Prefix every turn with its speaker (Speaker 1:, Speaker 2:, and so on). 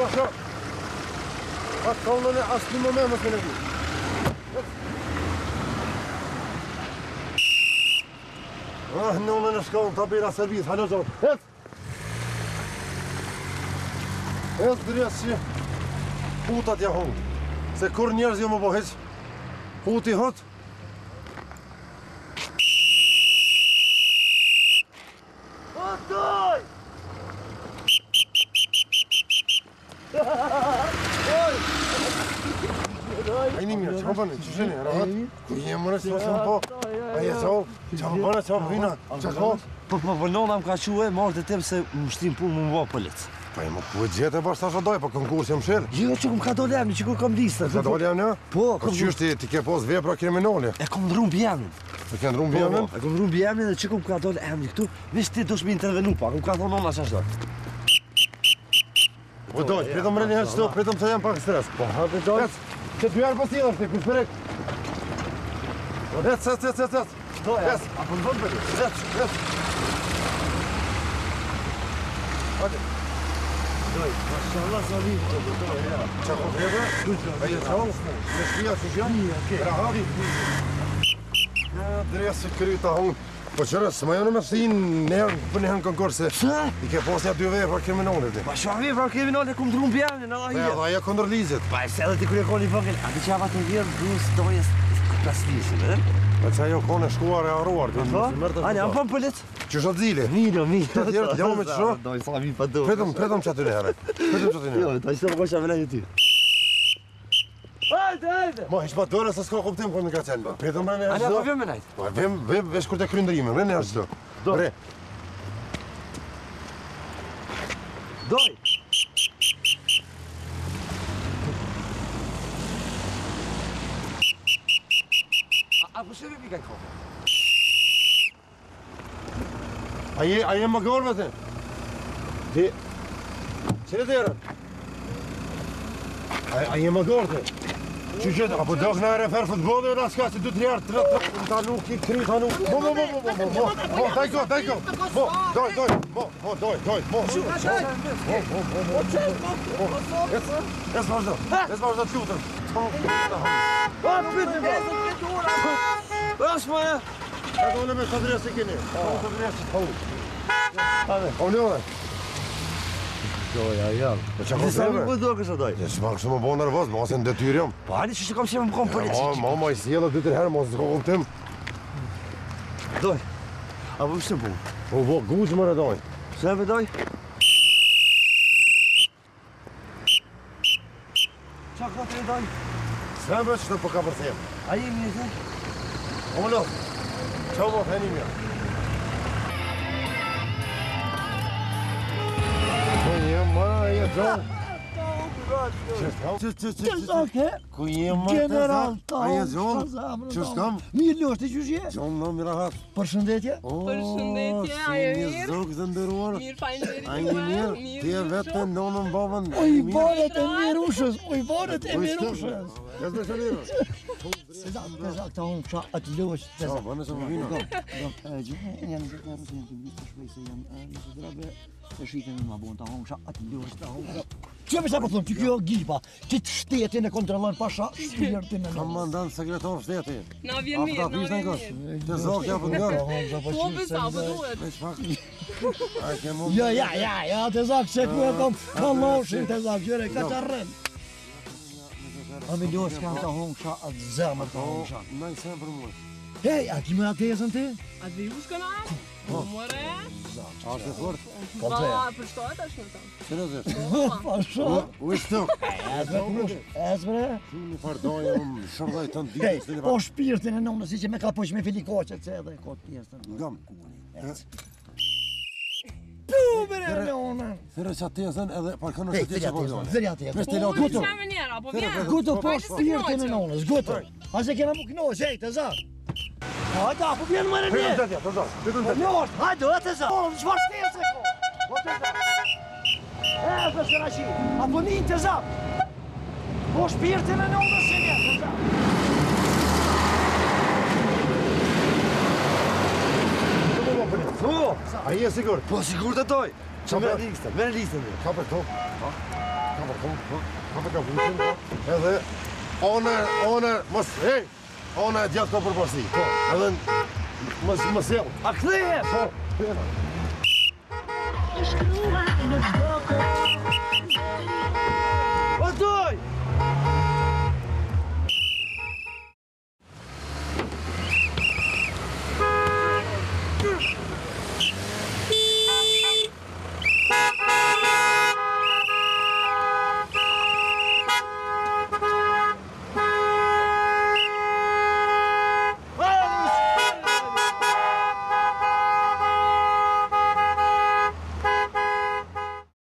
Speaker 1: Shko. Atë kollën e asë një moment mësë me në gjithë. Në ullën e shkollën të bira servis, halo zotë. Hec! Hec dërjes që putat ja hongë. Se kur njerëz jo më po heq, puti hot. Otoj! Ajni mirë, që më bëni, që sheni, rahat? Ku jemë mërë, që më po? Aje co, që më bëni, që më vina, që ko?
Speaker 2: Po vëllona më ka quhe, marrë të tem se më shtrim punë më më bë polic.
Speaker 1: Pa e më ku e gjithë e bashkë ta shadoj, po konkurs jam shirë.
Speaker 2: Jo, që më ka dole emni, që kur kam listën.
Speaker 1: Ka dole emni, ja?
Speaker 2: Po,
Speaker 1: Po qysh ti ke pos vepra kriminali?
Speaker 2: E kom dhrum bjemnin.
Speaker 1: E ke ndrum bjemnin?
Speaker 2: E kom dhrum bjemnin dhe që kom ka dole emni këtu, vish ti dush me intervenu pa, kom ka thonë nona që ashtë do.
Speaker 1: Po doj, pritëm mreni herë qëto, pritëm të jam pak stres. Po, hajde doj. Që dy herë pësila shti, ku shperek. Ec.
Speaker 2: Doj, apo në vënd për
Speaker 1: Ec. Hajde.
Speaker 2: Doj, mashallah sa vim të doj, hera.
Speaker 1: Qa po krebe? Aje qau? Në shpia që shjam? Rahati? Dresë kry ta hongë. Po qërë, së ma jonë me shtin për një konkurse.
Speaker 2: Pse?
Speaker 1: I ke posja dy vepra kriminalit.
Speaker 2: Pa shua vepra kriminale, kom dhrum bjemnin, Allah
Speaker 1: Pa
Speaker 2: hije.
Speaker 1: edhe aje kondër ligjit.
Speaker 2: Pa e se edhe ti kërë e koni vëngel, a ti që ava të vjerë dhus dojes plasnisin, e?
Speaker 1: Pa që ajo kone shkuar e arruar.
Speaker 2: Ani, am pëm pëllit?
Speaker 1: Që shë t'zili?
Speaker 2: Milo.
Speaker 1: Të tjerë, jam me që shë?
Speaker 2: Doj, sa mi pa do.
Speaker 1: Pritëm që aty në herë.
Speaker 2: Jo, ta ishte më kosha me lejë ty. Hajde!
Speaker 1: Ma, ishë pa dore se s'ka kuptim kërë në ka qenë. Pritëm mërë në herë
Speaker 2: Ani,
Speaker 1: qëto.
Speaker 2: apo vjem me najtë?
Speaker 1: Pa, vem, vesh kur të kry ndërime, mërë në herë qëto.
Speaker 2: Do.
Speaker 1: Re.
Speaker 2: Doj! Apo shë vi pika kohë?
Speaker 1: Aje më gorë me te? Ti... Qëre të erën? Aje më gorë te? Që gjithë, apo dok në refer futbolë e raska që 2-3 herë, 3 ta nuk i kry, ta nuk... Mo, daj ko, mo, doj, mo. Es vazhdo të lutëm.
Speaker 2: A, pytim! Ashma e!
Speaker 1: Ka dole me shadres e keni. O një dhe.
Speaker 2: Doja, jam. Disa mi po do kësha doj.
Speaker 1: Që ma kështë më bo nervoz, ma se në detyr jam.
Speaker 2: Po, ani që kam që më kom polici.
Speaker 1: Ma i sjellë 2-3 herë, ma se s'ka kuptim.
Speaker 2: Doj. Apo më shtë punë.
Speaker 1: Po, guqë më redoj.
Speaker 2: Se me doj? Qa ka të redoj?
Speaker 1: Se me që të po ka përthem.
Speaker 2: A jemi një të?
Speaker 1: O më lësë. Qau më të henim ja. Po jem ma e zonë.
Speaker 3: Të zake,
Speaker 1: Ku jem ma të
Speaker 3: general
Speaker 1: zonë? A je zonë? Që s'kam?
Speaker 3: Mirë ljosh të qyshje?
Speaker 1: Zonë në mira hatë.
Speaker 3: Përshëndetje?
Speaker 4: Përshëndetje, a je mirë?
Speaker 1: Si një zogë të ndëruar.
Speaker 4: Mirë, faleminderit.
Speaker 1: A je mirë? Ti e vetë nonën babën.
Speaker 3: Oj, balet e mirushës, oj, balet e mirushës.
Speaker 1: Ja s'me shëllirë.
Speaker 3: Të zak, të unë kësha atë ljosh, të
Speaker 1: Qa,
Speaker 3: zak.
Speaker 1: bënë që më vina.
Speaker 3: Gjithë, janë gjithë nërës, janë të visë të shpej se janë visë drabe, të shqitën në ma bonë, të unë kësha atë ljosh, të unë kësha. Që me sa po thonë, që kjo gipa, që të shtetin e kontrolon pasha, shpirtin e
Speaker 1: Kam mandan sekretar shteti.
Speaker 4: Na vjen mirë, na vjen mirë.
Speaker 1: Të zogë ja për ngërë.
Speaker 4: Po besa, po duhet.
Speaker 1: Me shpak. A ke më...
Speaker 3: Ja, të zak, se ku e kom kaloshin, të zak, gjëre, ka që rrën. A me ljosh ka të unë kësha atë zemër të unë kësha.
Speaker 1: Na i sem për mua.
Speaker 3: Hej, a ki me atë tezën ti?
Speaker 4: A të vijush këna? More?
Speaker 1: A është e fort?
Speaker 3: Po
Speaker 4: Ba,
Speaker 3: të
Speaker 4: për shtojt është në ta.
Speaker 1: Seriozisht.
Speaker 3: Pa shumë.
Speaker 1: U ishtë të.
Speaker 3: Esbre?
Speaker 1: Një pardoj, unë shërdoj të në
Speaker 3: Hej,
Speaker 1: ditë.
Speaker 3: po shpirtin e nëmë si që me ka poq me filikoqet se edhe kot pjesën.
Speaker 1: Ngam.
Speaker 3: Pumere e nëmë!
Speaker 1: Thire që atezën edhe parkënë
Speaker 3: Hej,
Speaker 1: që ti që po dojnë.
Speaker 3: zërja tezën.
Speaker 1: Veshti la
Speaker 4: Po,
Speaker 1: guto.
Speaker 4: në qëme njera, po vjen.
Speaker 3: Guto po
Speaker 4: Hajde,
Speaker 3: shpirtin e
Speaker 4: s'knoqë.
Speaker 3: nëmës, guto. A se kena mu knoq, hej, të zak. Hajde, po vjen më në një.
Speaker 1: Pritëm të tja, të zërë. Pritëm të tja.
Speaker 3: Njosh, hajde, të zak. Po, në qfar tezë e ko. Po të zak. E, për së rashi. Apo një të zak. Po shpirtin e nëmës që vjen, të zak.
Speaker 1: A je sigur?
Speaker 2: Po, sigur të doj. Qa me listën, me listën dhe.
Speaker 1: Ka për to? Ka ka vutin, edhe ona mos hey, ona e djathtë ka përparësi. Po, edhe mos jell.
Speaker 2: A kthehet?
Speaker 1: Po,
Speaker 5: Shkrua